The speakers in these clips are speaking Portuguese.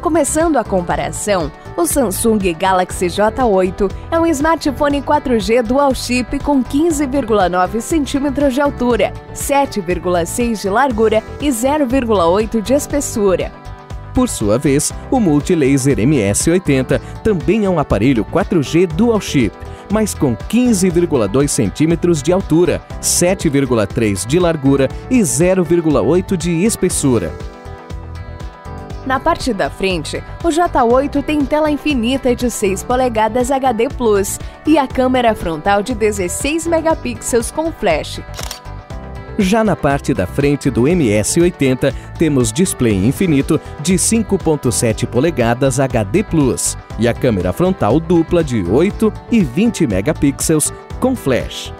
Começando a comparação, o Samsung Galaxy J8 é um smartphone 4G dual chip com 15,9 cm de altura, 7,6 de largura e 0,8 de espessura. Por sua vez, o Multilaser MS80 também é um aparelho 4G dual chip, mas com 15,2 cm de altura, 7,3 de largura e 0,8 de espessura. Na parte da frente, o J8 tem tela infinita de 6 polegadas HD Plus e a câmera frontal de 16 megapixels com flash. Já na parte da frente do MS80, temos display infinito de 5,7 polegadas HD Plus e a câmera frontal dupla de 8 e 20 megapixels com flash.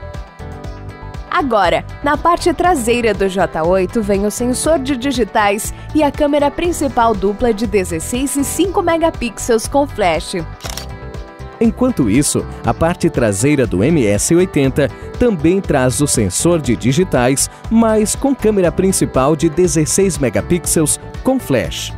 Agora, na parte traseira do J8 vem o sensor de digitais e a câmera principal dupla de 16 e 5 megapixels com flash. Enquanto isso, a parte traseira do MS80 também traz o sensor de digitais, mas com câmera principal de 16 megapixels com flash.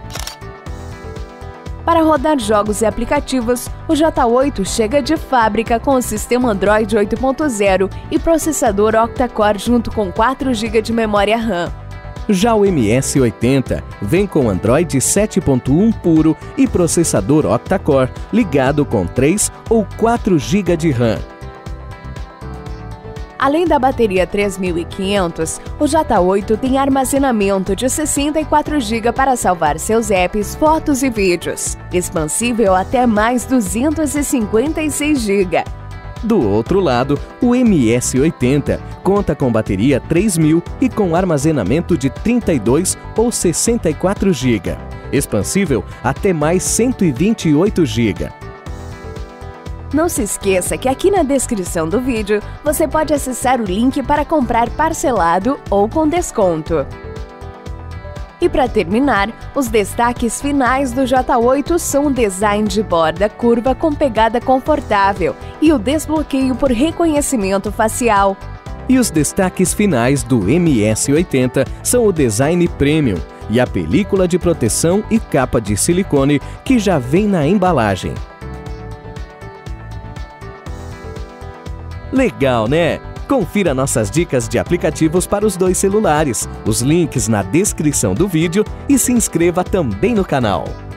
Para rodar jogos e aplicativos, o J8 chega de fábrica com o sistema Android 8.0 e processador octa-core junto com 4 GB de memória RAM. Já o MS80 vem com Android 7.1 puro e processador octa-core ligado com 3 ou 4 GB de RAM. Além da bateria 3500, o J8 tem armazenamento de 64 GB para salvar seus apps, fotos e vídeos, expansível até mais 256 GB. Do outro lado, o MS80 conta com bateria 3000 e com armazenamento de 32 ou 64 GB, expansível até mais 128 GB. Não se esqueça que aqui na descrição do vídeo você pode acessar o link para comprar parcelado ou com desconto. E para terminar, os destaques finais do J8 são o design de borda curva com pegada confortável e o desbloqueio por reconhecimento facial. E os destaques finais do MS80 são o design premium e a película de proteção e capa de silicone que já vem na embalagem. Legal, né? Confira nossas dicas de aplicativos para os dois celulares, os links na descrição do vídeo e se inscreva também no canal.